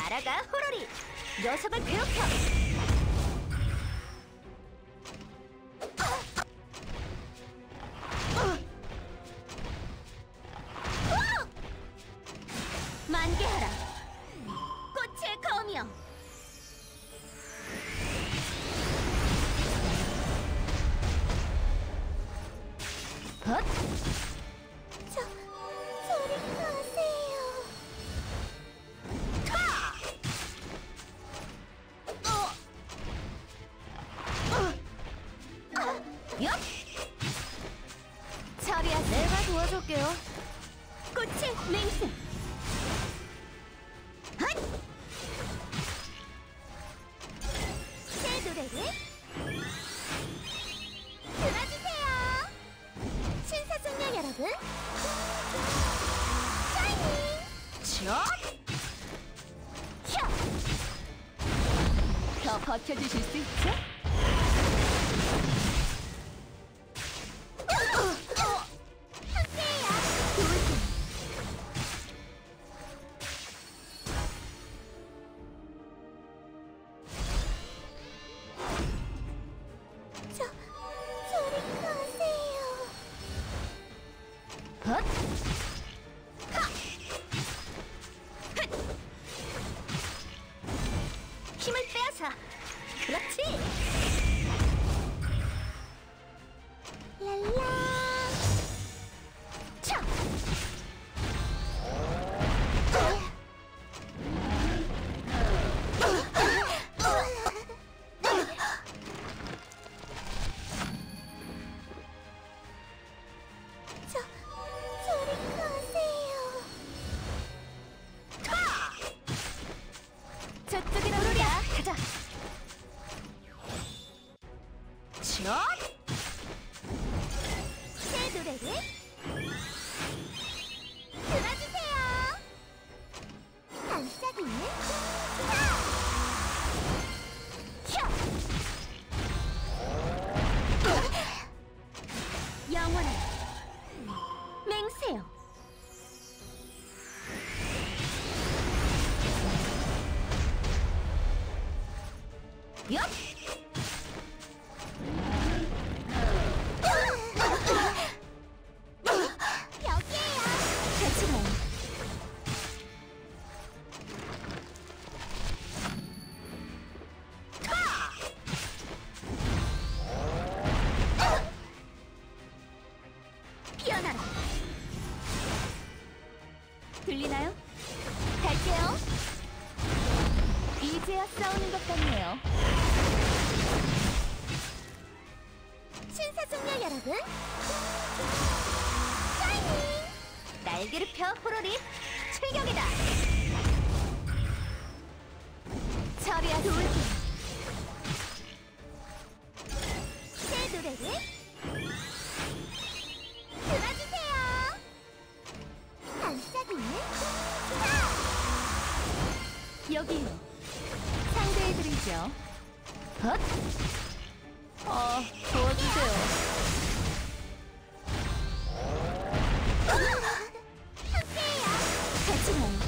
날아가 호러리! 녀석을 괴롭혀! 만개하라! 꽃의 검이여! 헛! 저리 가세요. 얍! 처리야, 내가 도와줄게요. 꽃의 맹세! 헛! 새 노래를 들어주세요. 신사숙녀 여러분, 샤이닝! 샷! 샷! 더 버텨주실 수 있죠? 함께해요. 저리 가세요. 헛! 하! 헛! 힘을 빼앗아! 그렇지! 랄라. 차! 저리 가세요. 저쪽으로 오르랴! 가자! 샷! 새 노래를 들어주세요. 반짝이는 샷! 영원한 맹세요! 얍! 여기에요. 같이 가요. 피어나라. 들리나요? 갈게요. 이제야 싸우는 것 같네요. 신사숙녀 여러분, 샤이닝! 날개를 펴 호러리 출격이다. 처리야 돌기. 새 노래를 들어주세요. 반짝이는 여기요. 상대해드리죠. 헛! 도와주세요. 함께해요. 같이 가요.